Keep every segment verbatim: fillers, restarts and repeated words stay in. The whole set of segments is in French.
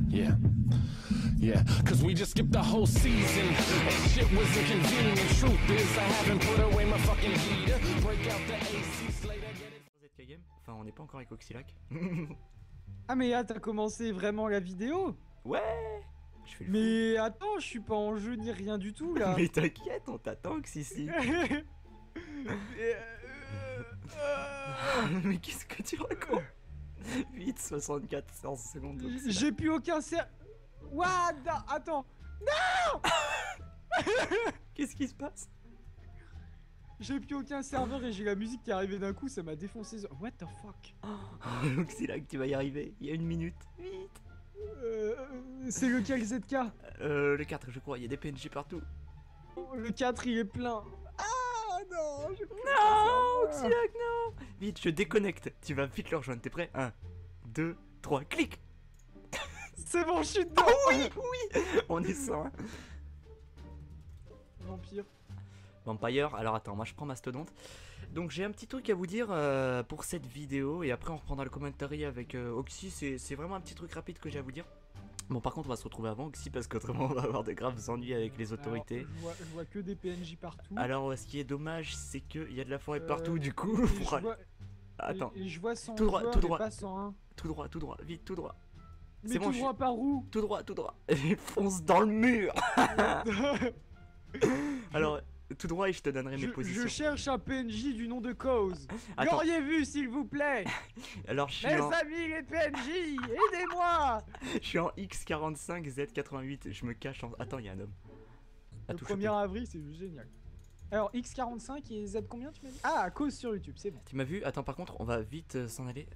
Yeah. Yeah, cause we just skipped the whole season. Shit was inconvenient. Truth is, I haven't put away my fucking heater. Break out the A C Slater, get it. Z K Game. Enfin, on n'est pas encore avec Oxylac. Ah mais là t'as commencé vraiment la vidéo? Ouais. Je fais le Mais attends, je suis pas en jeu ni rien du tout là. Mais t'inquiète, on t'attend, Oxyci. Mais qu'est-ce que tu racontes? huit, soixante-quatre, quatorze secondes. J'ai plus aucun ser... What? Attends. Non. Qu'est-ce qui se passe? J'ai plus aucun serveur et j'ai la musique qui est arrivée d'un coup, ça m'a défoncé. What the fuck? Oh, Oxylac, tu vas y arriver. Il y a une minute. Vite. Euh, c'est lequel Z K? Euh, le quatre, je crois. Il y a des P N J partout. Le quatre, il est plein. Ah non, j'ai plus Non, Oxylac, non. Vite, je déconnecte. Tu vas vite le rejoindre. T'es prêt? un, deux, trois, clique. C'est bon, je suis dedans. Oh oui, oui. On est cent. Hein. Vampire. Vampire, alors attends, moi je prends Mastodonte. Donc j'ai un petit truc à vous dire euh, pour cette vidéo. Et après on reprendra le commentary avec euh, Oxy. C'est vraiment un petit truc rapide que j'ai à vous dire. Bon, par contre on va se retrouver avant Oxy, parce qu'autrement on va avoir de graves ennuis avec les autorités. Alors, je, vois, je vois que des P N J partout. Alors ce qui est dommage, c'est qu'il y a de la forêt Euh, partout, du coup. et Pour... je vois, Attends, et, et je vois cent tout droit, joueurs, tout mais droit. pas cent un. tout droit, tout droit, vite, tout droit. Mais C'est tout bon, je droit suis- par où? Tout droit, tout droit. Et fonce dans le mur. Alors, tout droit et je te donnerai je, mes positions. je cherche un P N J du nom de Cause. Attends. L'auriez vu s'il vous plaît? Alors je suis, Mes en... amis les P N J, aidez-moi! je suis en X quarante-cinq Z quatre-vingt-huit. Je me cache en... Attends, il y a un homme. À Le tout premier choper. avril, c'est juste génial. Alors X quarante-cinq et Z combien tu m'as dit? Ah, à Cause sur YouTube, c'est bon. Tu m'as vu? Attends, par contre, on va vite euh, s'en aller.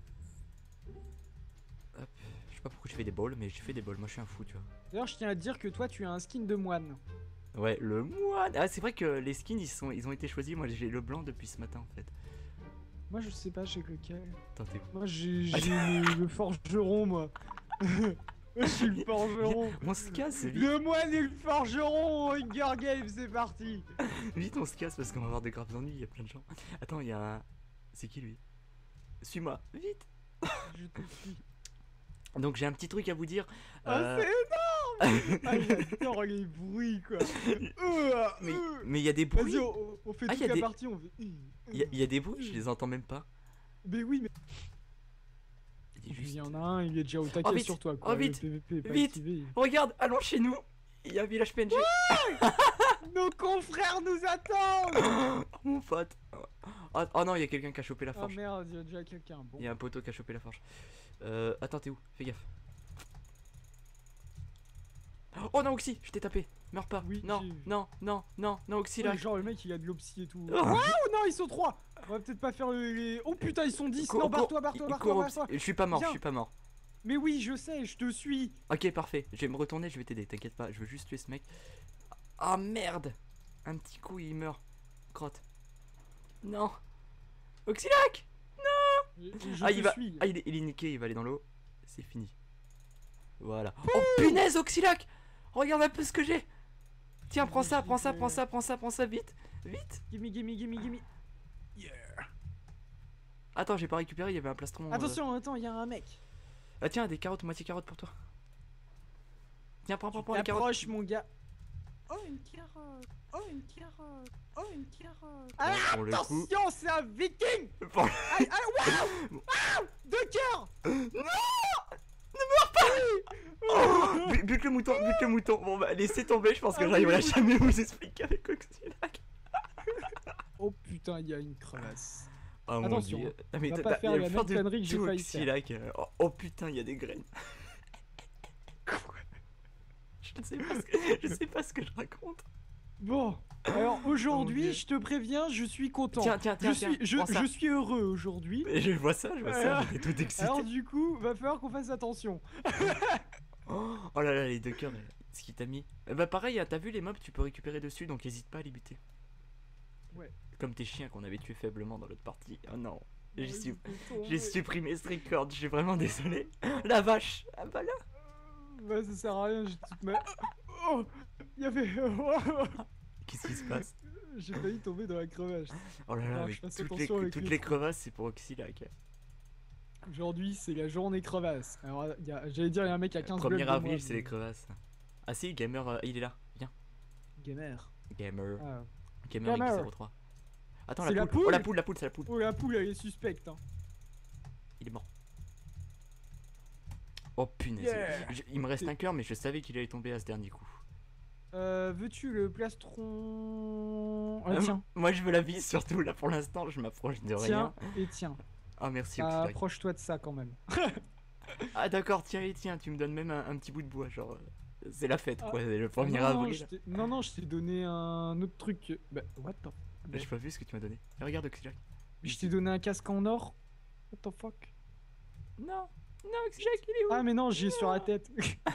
Hop. Je sais pas pourquoi je fais des balls, mais je fais des balls. Moi, je suis un fou, tu vois. D'ailleurs, je tiens à te dire que toi, tu as un skin de moine. Ouais, le moine. Ah, c'est vrai que les skins, ils, sont... ils ont été choisis. Moi, j'ai le blanc depuis ce matin, en fait. Moi, je sais pas, je sais que lequel. Attends, t'es où? Moi, j'ai j'ai le, le forgeron, moi. Je suis le forgeron. On se casse, vite. Le moine et le forgeron, Hunger Games, c'est parti. Vite, on se casse parce qu'on va avoir des graves ennuis. Il y a plein de gens. Attends, il y a un. C'est qui lui? Suis-moi, vite. Je te suis. Donc, j'ai un petit truc à vous dire. Ah, Euh, c'est énorme. Ah, j'adore les bruits, quoi. Euh, Mais euh. mais il y a des bruits. Vas-y, on, on fait Ah, toute y a la des- partie, on fait... euh, Il y, a- il y a des bruits, je les entends même pas. Mais oui, mais... Il dit Il juste. y en a un, il est déjà au taquet Oh, vite. sur toi, quoi. Oh, vite. Le P V P est pas Vite. activé. Regarde, allons chez nous. Il y a un village P N G. Nos confrères nous attendent. Oh, mon pote. Oh, oh non, il y a quelqu'un qui a chopé la Oh forge. merde, il y a déjà quelqu'un. Bon. Il y a un poteau qui a chopé la forge. Euh, attends, t'es où? Fais gaffe. Oh non, Oxy, je t'ai tapé. Meurs pas. Oui, non, j'ai- non, non, non, non, Oxy Ouais, là. genre le mec il a de l'opsie et tout. Oh. Waouh, non, ils sont trois. On va peut-être pas faire le- les. Oh putain, ils sont dix. Cours, Non, cours. barre-toi, barre-toi, Il barre-toi, court, barre-toi. Oxy. Je suis pas mort, Viens. je suis pas mort. Mais oui, je sais, je te suis. Ok, parfait. Je vais me retourner, je vais t'aider, t'inquiète pas. Je veux juste tuer ce mec. Ah merde. Un petit coup, il meurt. Crotte. Non. Oxylac. Je, je Ah, te il va. suis. Ah, il est, il est niqué, il va aller dans l'eau. C'est fini. Voilà. Oh punaise, Oxylac. Regarde un peu ce que j'ai. Tiens, prends ça, prends ça, prends ça, prends ça, prends ça, vite. Vite. Gimme, gimme, gimme, gimme. Attends, j'ai pas récupéré, il y avait un plastron. euh. Attention, attends, il y a un mec. Ah tiens, des carottes, moitié carottes pour toi. Tiens, prends, prends, prends les carottes. Approche, mon gars. Oh, une carotte. Oh, une carotte. Oh, une carotte. Ah, Pour le coup. attention, c'est un viking. Pour- Aïe, aïe, waouh. Waouh. Deux cœurs. Oh, bu- bute le mouton, bute le mouton. Bon bah laissez tomber, je pense que Ah, j'arriverai oui, oui. jamais vous expliquer avec Oxylac. Oh putain, il y a une crevasse. Oh mon Attention, dieu. Ah, mais va t'as- pas t'as- faire il y a la le même fort de connerie que j'ai tout failli faire. Oxylac. euh, Oh, oh putain, il y a des graines. Je ne sais pas ce que je sais pas ce que je raconte. Bon, alors Oh, mon aujourd'hui, Dieu. je te préviens, je suis content. Tiens, tiens, tiens, je suis, tiens, je, prends ça. je suis heureux aujourd'hui. Mais je vois ça, je vois ça, Alors- j'étais tout excité. Alors du coup, va falloir qu'on fasse attention. Oh, oh là là, les deux cœurs, ce qu'il t'a mis. Eh bah pareil, hein, t'as vu les mobs, tu peux récupérer dessus, donc hésite pas à les buter. Ouais. Comme tes chiens qu'on avait tués faiblement dans l'autre partie. Oh non, j'ai Ouais, su- j'étais tombé. j'ai supprimé ce record, je suis vraiment désolé. La vache, ah bah là. Bah ça sert à rien, j'ai toute ma... Oh, il y avait... Qu'est-ce qui se passe? J'ai failli tomber dans la crevasse. Oh là là, Alors, mais je fasse toutes les, attention avec toutes les les trous. crevasses, c'est pour Oxylac. Aujourd'hui, c'est la journée crevasse. Alors, il y a- j'allais dire, il y a un mec à quinze Premier blocs de moi, avril, c'est mais- les crevasses. Ah si, gamer, euh, il est là. Viens. Gamer. Gamer. Ah. Gamer, Gamer. X zéro trois. Attends, C'est la la poule. Oh, poule la poule, la poule, c'est la poule. Oh, la poule, elle est suspecte. Hein. Il est mort. Oh punaise. Yeah. Je- il me reste C'est- un cœur, mais je savais qu'il allait tomber à ce dernier coup. Euh, veux-tu le plastron... Ah, Euh, tiens. Moi, je veux la vie, surtout là pour l'instant, je m'approche de Tiens, rien. et tiens. Ah, merci. Ah, Oxylac. approche-toi de ça quand même. Ah, d'accord, tiens, et tiens, tu me donnes même un, un petit bout de bois. Genre, euh, c'est la fête Ah. quoi, c'est le Ah, premier non, non, avril. je t'ai- non, non, je t'ai donné un autre truc. Bah, what the... J'ai pas vu ce que tu m'as donné. Et regarde Oxylac. Je t'ai donné un casque en or. What the fuck? Non, non, Oxylac, il est où? Ah, mais non, j'y ai sur la tête.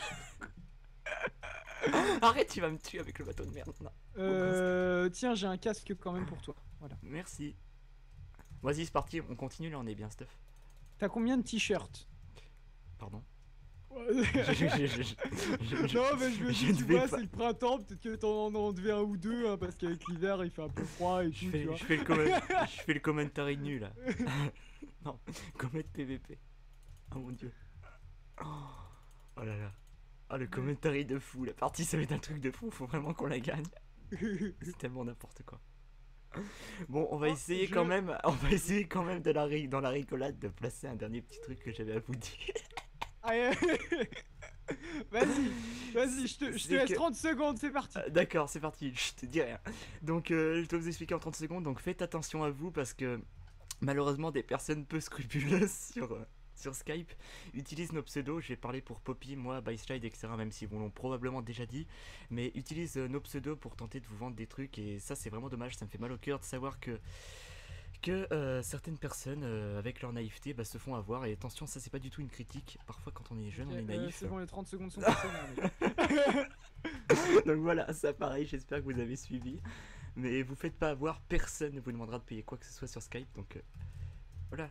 Arrête, tu vas me tuer avec le bateau de merde. Non. euh, tiens, j'ai un casque quand même pour toi. Voilà. Merci. Vas-y, c'est parti, on continue là, on est bien stuff. T'as combien de t-shirts? Pardon. Ouais. Je- je- je- je- je- Non, mais je me je dis, ne tu vais vois, pas- c'est le printemps, peut-être que t'en en enlever un ou deux, hein, parce qu'avec l'hiver, il fait un peu froid et Je tout, fais, tu vois. je fais le comment- je fais le commentary nu là. Non, comment P V P. Oh mon dieu. Oh, oh là là. Oh le commentary de fou. La partie ça va être un truc de fou. Faut vraiment qu'on la gagne. C'est tellement n'importe quoi. Bon, on va Oh, essayer je- quand même. On va essayer quand même de la ri- dans la rigolade de placer un dernier petit truc que j'avais à vous dire. Allez, vas-y, vas-y, je te, je te C'est laisse que- trente secondes, c'est parti. Euh, D'accord, c'est parti, je te dis rien. Donc, euh, je dois vous expliquer en trente secondes. Donc, faites attention à vous parce que malheureusement, des personnes peu scrupuleuses sur, euh, sur Skype utilisent nos pseudos. Je vais parler pour Poppy, moi, Byslide, et cetera. Même si vous l'ont probablement déjà dit, mais utilisent euh, nos pseudos pour tenter de vous vendre des trucs. Et ça, c'est vraiment dommage. Ça me fait mal au cœur de savoir que que euh, certaines personnes, euh, avec leur naïveté, bah, se font avoir. Et attention, ça, c'est pas du tout une critique. Parfois, quand on est jeune, Ok, on est euh, naïf. c'est bon, les trente secondes sont passées. mais- Donc voilà, ça pareil, j'espère que vous avez suivi. Mais vous faites pas avoir, personne ne vous demandera de payer quoi que ce soit sur Skype. Donc euh, voilà.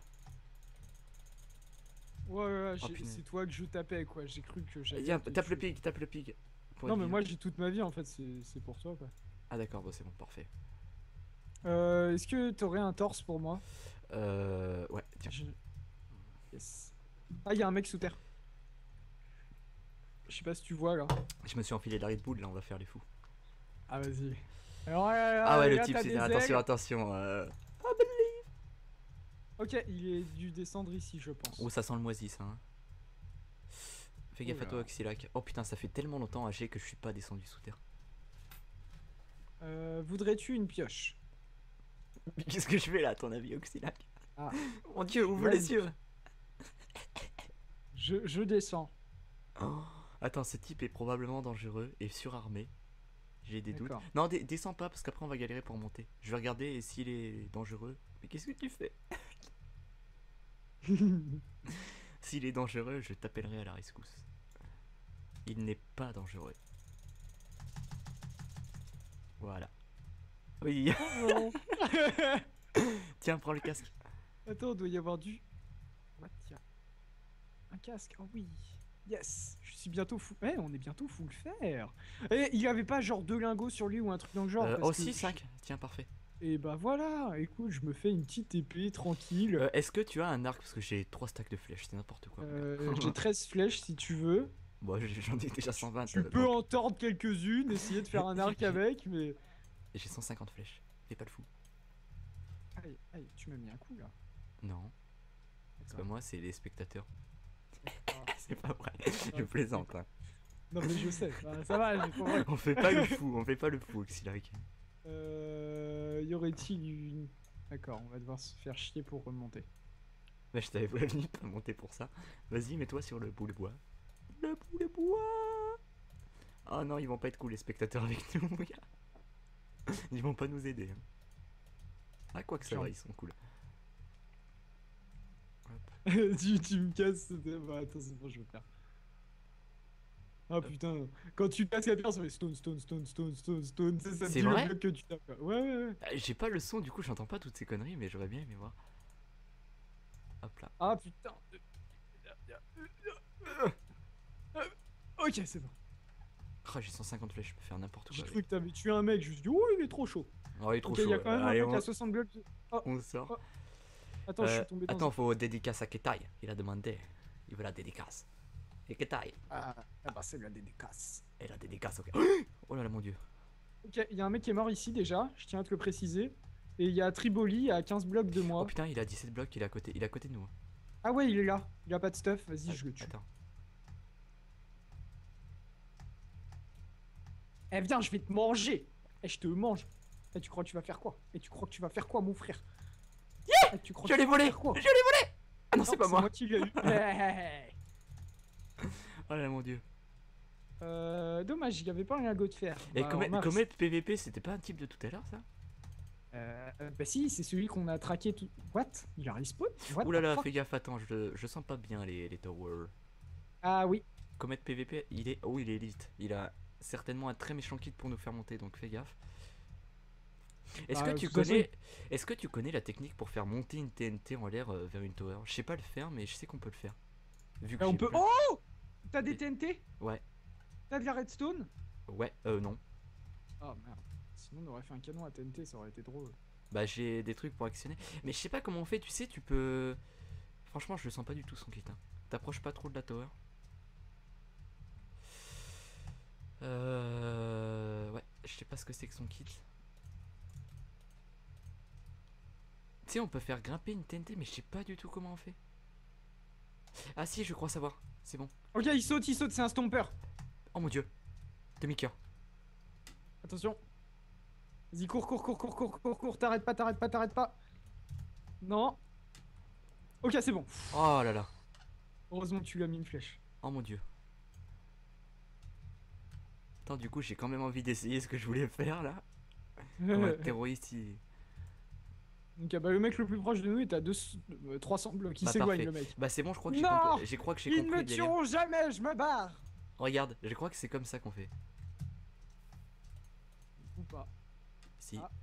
Ouais, ouais, ouais, Oh, j'ai- punaise. c'est toi que je tapais, quoi. J'ai cru que j'allais. Viens, quelque tape le chose. pig, tape le pig. Pour Non, être mais vivant. moi j'ai toute ma vie en fait, c'est c'est pour toi, quoi. Ah d'accord, bon, c'est bon, parfait. Euh, Est-ce que t'aurais un torse pour moi? Euh. Ouais, tiens. Je- Yes. Ah, il y a un mec sous terre. Je sais pas si tu vois là. Je me suis enfilé la Red Bull, là, on va faire les fous. Ah, vas-y. Alors, Ah ouais, le là, type, t'as c'est. des Attention, ailes. attention. Euh... Ok, il est dû descendre ici, je pense. Oh, ça sent le moisi, ça. Hein. Fais gaffe à Oula. toi, Oxylac. Oh putain, ça fait tellement longtemps, H que je suis pas descendu sous terre. Euh, Voudrais-tu une pioche? Mais qu'est-ce que je fais là, à ton avis, Oxylac? Ah. Mon dieu, ouvre Vas-y. les yeux! Je, je descends. Oh. Attends, ce type est probablement dangereux et surarmé. J'ai des doutes. D'accord. Non, dé- descends pas parce qu'après on va galérer pour monter. Je vais regarder et s'il est dangereux. Mais qu'est-ce que tu fais? S'il est dangereux, je t'appellerai à la rescousse. Il n'est pas dangereux. Voilà. Oui. Non. Tiens, prends le casque. Attends, il doit y avoir du. What, tiens. Un casque, oh oui. Yes, je suis bientôt fou. Eh, on est bientôt full fer. Eh, il avait pas genre deux lingots sur lui ou un truc dans le genre. Euh, parce aussi que- cinq. Tiens, parfait. Et bah voilà, écoute, je me fais une petite épée tranquille. Euh, Est-ce que tu as un arc? Parce que j'ai trois stacks de flèches, c'est n'importe quoi. Euh, J'ai treize flèches si tu veux. Bon, j'ai- j'en ai déjà cent vingt. Tu euh, peux donc- en tordre quelques-unes, essayer de faire un arc avec, mais. Et j'ai cent cinquante flèches. Fais pas le fou. Aïe, aïe, tu m'as mis un coup là. Non, c'est pas moi, c'est les spectateurs. Ah, C'est pas vrai, je plaisante. Hein. non mais je sais, ah, ça va, j'ai pas vrai. On fait pas le fou, on fait pas le fou, Oxylac. Euh. Y aurait-il une. D'accord, on va devoir se faire chier pour remonter. Mais je t'avais prévenu de pas monter pour ça. Vas-y, mets-toi sur le bout de bois. Le bout de bois. Oh non, ils vont pas être cool les spectateurs avec nous, mon gars. Ils vont pas nous aider. Hein. Ah, quoi que ça Genre. va, ils sont cool. Hop. tu, tu me casses. Bah, attends, c'est bon, je vais faire. Ah putain, quand tu casses la pierre, ça fait stone, stone, stone, stone, stone, stone. Ça, ça te C'est dit le vrai bloc que tu tapes. quoi. Ouais, ouais, ouais. Ah, j'ai pas le son, du coup, j'entends pas toutes ces conneries, mais j'aurais bien aimé voir. Hop là. Ah putain. Ok, c'est bon. Oh, j'ai cent cinquante flèches, je peux faire n'importe J'ai quoi. cru que t'avais tué un mec, je me suis dit, oh, il est trop chaud. Oh, il est trop Ok, il chaud. y a quand même Allez, un mec on... à soixante blocs. de- on sort. Oh. Attends, je Euh, suis tombé dans attends, faut dédicace à Ketai. Il a demandé. Il veut la dédicace. Et Ketai. Ah, ah bah c'est la dédicace. Et la dédicace, ok. Oh là là, mon dieu. Ok, il y a un mec qui est mort ici déjà, je tiens à te le préciser. Et il y a Triboli à quinze blocs de moi. Oh putain, il a dix-sept blocs, il est à côté, il est à côté de nous. Ah ouais, il est là. Il a pas de stuff, vas-y, je le tue. Attends. Eh viens, je vais te manger. Eh, je te mange. Eh, tu crois que tu vas faire quoi? Eh, tu crois que tu vas faire quoi, mon frère? Yeah, eh, tu crois je que l'ai tu vas volé. faire quoi? Je l'ai volé. Ah non, c'est pas moi. moi qui l'ai eu. Eh, Oh là là, mon dieu. euh, dommage, il n'y avait pas un lingot de fer. Et Bah, Comet, alors, Comet P V P, c'était pas un type de tout à l'heure, ça? Euh, euh, bah si, c'est celui qu'on a traqué tout. What? Il a respawn? What Ouh là the là, fuck? fais gaffe, attends, je, je sens pas bien les, les towers. Ah oui. Comet P V P, il est. Oh, il est élite. Il a certainement un très méchant kit pour nous faire monter, donc fais gaffe. Est-ce Bah, que tu de toute façon, connais. Est-ce que tu connais la technique pour faire monter une T N T en l'air euh, vers une tower? Je sais pas le faire, mais je sais qu'on peut le faire. Vu que Euh, on j'ai peut. plein- Oh! T'as des Et- T N T? Ouais, T'as de la redstone? ouais, euh, non. Oh merde. Sinon, on aurait fait un canon à T N T, ça aurait été drôle. Bah, j'ai des trucs pour actionner. Mais je sais pas comment on fait, tu sais, tu peux. Franchement, je le sens pas du tout son kit. Hein. T'approches pas trop de la tower. Euh. Ouais, je sais pas ce que c'est que son kit. Tu sais, on peut faire grimper une T N T, mais je sais pas du tout comment on fait. Ah si, je crois savoir. C'est bon. Ok, il saute, il saute, c'est un stomper. Oh mon dieu. Demi-cœur. Attention. Vas-y, cours, cours, cours, cours, cours, cours, cours, t'arrêtes pas, t'arrêtes pas, t'arrêtes pas. Non. Ok, c'est bon. Oh là là. Heureusement que tu lui as mis une flèche. Oh mon dieu. Attends, du coup, j'ai quand même envie d'essayer ce que je voulais faire là. Comme un terroriste, il... Donc, ah bah, le mec le plus proche de nous est à deux, euh, trois cents blocs. Il Bah, s'éloigne, parfait. le mec. Bah c'est bon, je crois que j'ai Non, compris. Je crois que j'ai Ils compris me le délire. tueront jamais, je me barre. Regarde, je crois que c'est comme ça qu'on fait. Ou pas. Si. Ah.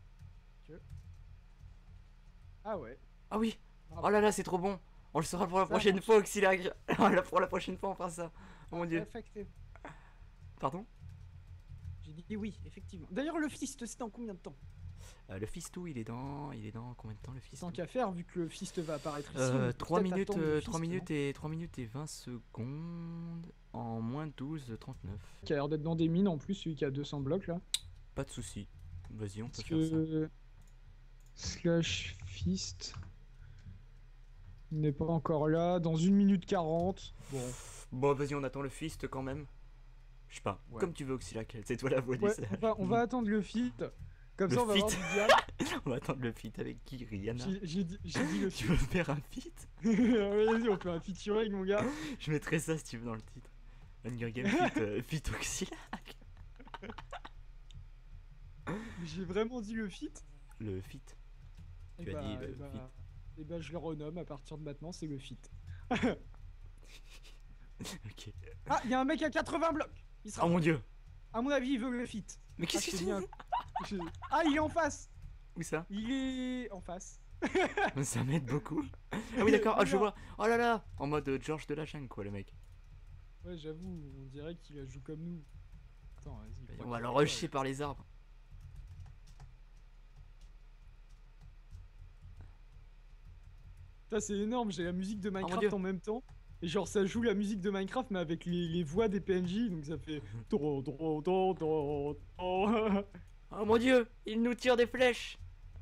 Ah ouais. Ah oui. Bravo. Oh là là, c'est trop bon. On le saura pour la Ça prochaine marche. fois, Auxilac. Là, pour la prochaine fois, on fera ça. Oh mon dieu. Affecté. Pardon. J'ai dit oui, effectivement. D'ailleurs, le fist, c'est dans combien de temps? Euh, le fistou, il est dans. Il est dans combien de temps le fistou? Tant qu'à faire, vu que le fist va apparaître ici. Euh, on peut trois peut-être minutes, attendre le euh, fist, trois non minutes et trois minutes et vingt secondes en moins douze trente-neuf. Qui a l'air d'être dans des mines en plus, celui qui a deux cents blocs là. Pas de souci. Vas-y, on peut Parce faire ça. que. Slash fist. Il n'est pas encore là. Dans une minute quarante. Bon. Bon, vas-y, on attend le fist quand même. Je sais pas. Ouais. Comme tu veux, Auxilac. C'est toi la Ouais, police. on, va, on va attendre le fit. Comme Le ça, on va fit. voir du diable. On va attendre le feat avec qui, Rihanna? J'ai j'ai dit, j'ai dit le Tu fit. veux faire un feat? Vas-y, on fait un featuring, mon gars. Je mettrai ça si tu veux dans le titre. Hunger Game feat, euh, feat Auxilac. J'ai vraiment dit le fit. Le feat. Et Tu as dit le et bah, fit. et bah, je le renomme à partir de maintenant, c'est le fit. Ok. Ah, il y a un mec à quatre-vingts blocs. Il sera. Oh mon dieu. À mon avis, il veut le fit. Mais qu'est-ce Ah, que c'est tu bien. dis? Je- Ah, il est en face. Où ça? Il est en face. Ça m'aide beaucoup. Ah oui, d'accord. Ah, je Regarde. vois. Oh là là. En mode euh, George de la jungle, quoi, le mec. Ouais, j'avoue, on dirait qu'il la joue comme nous. Attends, vas-y. On crois va qu'il le a- rusher par les arbres. Putain, c'est énorme, j'ai la musique de Oh mon Minecraft Dieu. en même temps. Et genre, ça joue la musique de Minecraft, mais avec les, les voix des P N J, donc ça fait. Dro, dro, dro, dro, dro. Oh mon dieu. Il nous tire des flèches.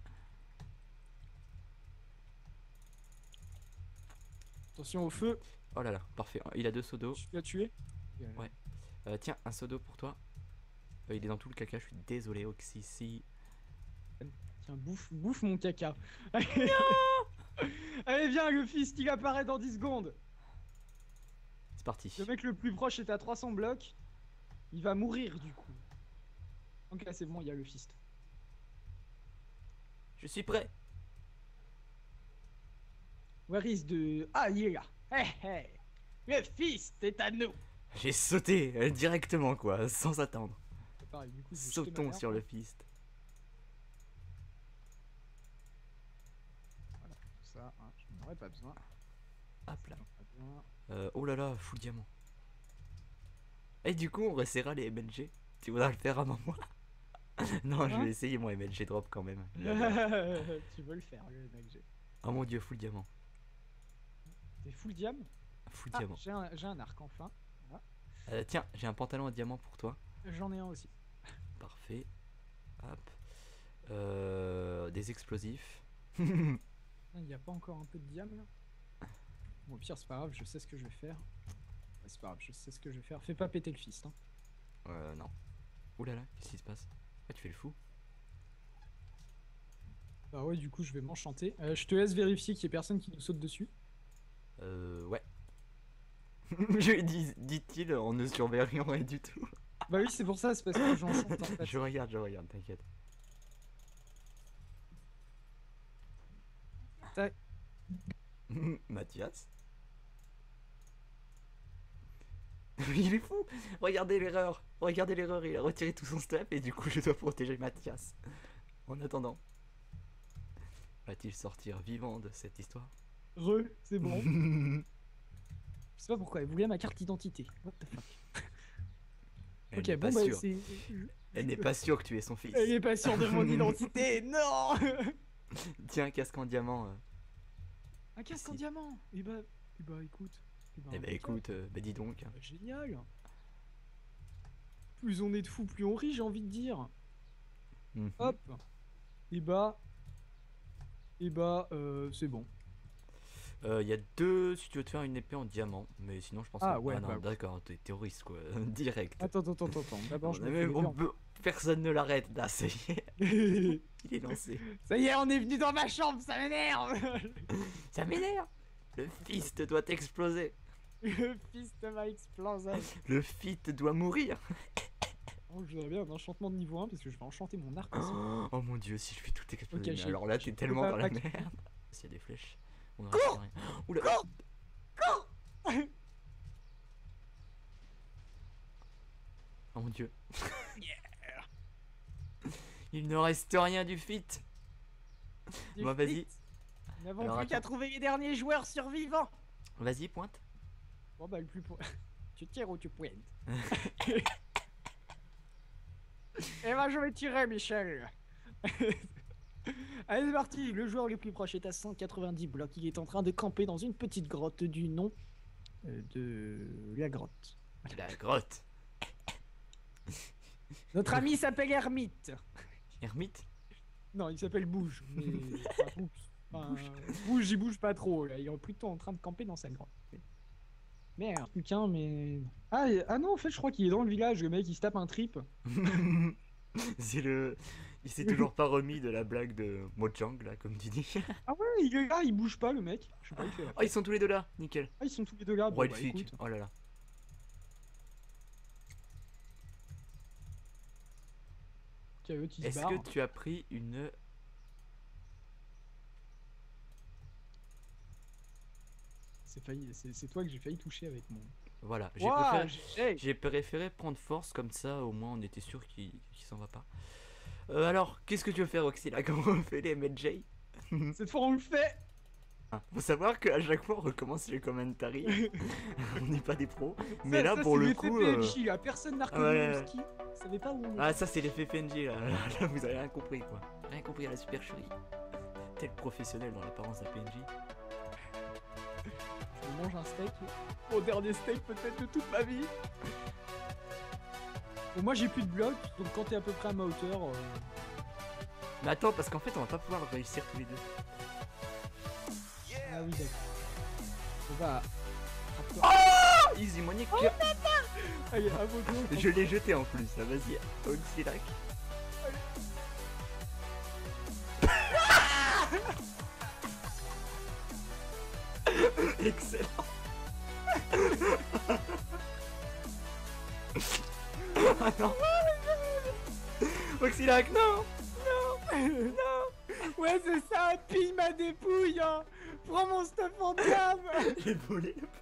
Attention au feu, Oh là là. Parfait. Il a deux seaux d'eau. tu l'as tué. Ouais. Euh, tiens, un seau d'eau pour toi. Euh, il est dans tout le caca. Je suis désolé, Oxy. Si. Tiens, bouffe, bouffe mon caca. Allez, viens, le fist, il apparaît dans dix secondes. C'est parti. Le mec le plus proche est à trois cents blocs. Il va mourir du coup. Ok, c'est bon, il y a le fist. Je suis prêt. Where is the. Ah, il est là. Hey, hey. Le fist est à nous. J'ai sauté euh, directement, quoi, sans attendre. C'est pareil, du coup, je vais jeter ma Sautons merde. sur le fist. Voilà, tout ça, hein, je n'en aurais pas besoin. Hop là. J'en ai pas besoin. Euh, oh là là, full diamant. Et du coup, on resserra les M L G. Tu voudras le faire avant moi? Non, je Hein vais essayer mon M L G drop quand même. Tu veux le faire, le M L G. Oh mon dieu, full diamant. T'es full diam? Full Ah, diamant. j'ai un, j'ai un arc enfin. Euh, tiens, j'ai un pantalon à diamant pour toi. J'en ai un aussi. Parfait. Hop. Euh, des explosifs. Il n'y a pas encore un peu de diam là? Bon, au pire, c'est pas grave, je sais ce que je vais faire. Ouais, c'est pas grave, je sais ce que je vais faire. Fais pas péter le fist. Hein. Euh, non. Oulala, qu'est-ce qui se passe? Ah, tu fais le fou? Bah ouais, du coup, je vais m'enchanter. Euh, je te laisse vérifier qu'il y ait personne qui nous saute dessus. Euh, ouais. Je dis, dit-il en ne surveillant rien du tout. Bah oui, c'est pour ça, c'est parce que j'enchante en fait. Je regarde, je regarde, t'inquiète. Tac. Mathias. Il est fou. Regardez l'erreur. Regardez l'erreur, il a retiré tout son step et du coup je dois protéger Mathias. En attendant. Va-t-il sortir vivant de cette histoire? Re, c'est bon. Je sais pas pourquoi, elle voulait ma carte d'identité. What the fuck. Elle Ok, n'est bon pas bah sûre. c'est... Elle n'est pas sûre que tu es son fils. Elle est pas sûre de mon identité, non. Tiens, un casque en diamant. euh. Un casque en Si. diamant. Et bah, et bah écoute. Et bah, Eh bah écoute, euh, bah dis donc. bah, génial. Plus on est de fous, plus on rit, j'ai envie de dire. Mhm. Hop. Et bah... Et bah, euh, c'est bon. Euh, Il y a deux, si tu veux te faire une épée en diamant, mais sinon je pense Ah que... ouais, non, bah, d'accord, t'es terroriste quoi, direct. Attends, attends, attends, attends. D'abord, je On me a fais même- les on dents. peut- Personne ne l'arrête là, ça y est, il est lancé. Ça y est, on est venu dans ma chambre, ça m'énerve. Ça m'énerve. Le fist doit exploser. Le fist m'a explosé. Le fit doit mourir. Oh, je voudrais bien un enchantement de niveau un parce que je vais enchanter mon arc aussi. Oh, oh mon dieu, si je fais tout exploser. Ok, mais j'ai- alors là, j'ai t'es tellement pas- dans la pas- merde. S'il y a des flèches, on n'aura rien. Oula. Oh mon dieu. Il ne reste rien du fit. Du Bon, vas-y. fit. Nous n'avons Alors, plus qu'à attends. trouver les derniers joueurs survivants. Vas-y, pointe. Bon bah le plus pour... Tu tires ou tu pointes. Eh ben je vais tirer, Michel. Allez, c'est parti. Le joueur le plus proche est à cent quatre-vingt-dix blocs. Il est en train de camper dans une petite grotte du nom euh, de la grotte. La grotte. Notre ami s'appelle Hermite. Ermite. Non, il s'appelle Bouge. Mais... enfin, oups. Enfin, bouge, il bouge pas trop. Là. Il est plutôt en train de camper dans sa grotte. Merde, putain, mais... Ah, et- ah non, en fait, je crois qu'il est dans le village. Le mec, il se tape un trip. C'est le. Il s'est toujours pas remis de la blague de Mojang là, comme tu dis. Ah ouais, il est là, il bouge pas, le mec. Je sais pas, il fait la Oh, ils sont tous les deux là, nickel. Ah, ils sont tous les deux là. Bon, Wild bah, Fig. écoute. Oh là là. Tiens, eux, ils se Est-ce barrent. que tu as pris une. C'est failli, c'est c'est toi que j'ai failli toucher avec mon. Voilà, j'ai Ouah, préféré... j'ai- j'ai préféré prendre force comme ça, au moins on était sûr qu'il qu'il s'en va pas. Euh, alors, qu'est-ce que tu veux faire, Oxy là? Comment on fait les M J? Cette fois, on le fait. Faut savoir qu'à chaque fois on recommence les commentaries. On n'est pas des pros. Mais Ça- là, ça, pour c'est le l'effet coup. P N euh, J, là. Personne n'a reconnu ouais. le ski. Vous savez pas où on est. Ah, ça c'est l'effet P N J là. Là, vous avez rien compris quoi. Rien compris à la supercherie. Tel professionnel dans l'apparence d'un P N J. Je mange un steak. Mon dernier steak peut-être de toute ma vie. Bon, moi j'ai plus de blocs, donc quand t'es à peu près à ma hauteur. euh, Mais attends, parce qu'en fait on va pas pouvoir réussir tous les deux. Ah oui, d'accord. On va. Ah, Easy Monique. Allez, à vos dos. Je l'ai jeté en plus, là, vas-y, Oxylac. Excellent. Ah non. Oxylac, non. Ouais, c'est ça, pille ma dépouille, hein. Prends mon stuff en diable. J'ai volé le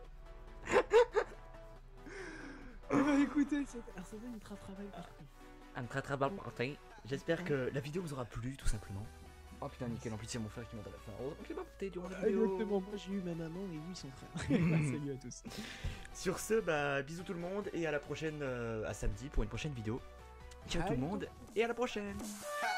Eh ben, écoutez, c'était c'était un tra- travail parfait. Un très très bon party. J'espère que la vidéo vous aura plu tout simplement. Oh putain nickel, en plus c'est mon frère qui monte à la fin. Oh, je l'ai pas porté durant la vidéo. Exactement, moi j'ai eu ma maman et oui son frère. Salut à tous. Sur ce, bah bisous tout le monde et à la prochaine, euh, à samedi pour une prochaine vidéo. Ciao tout le Bye. monde et à la prochaine. Ah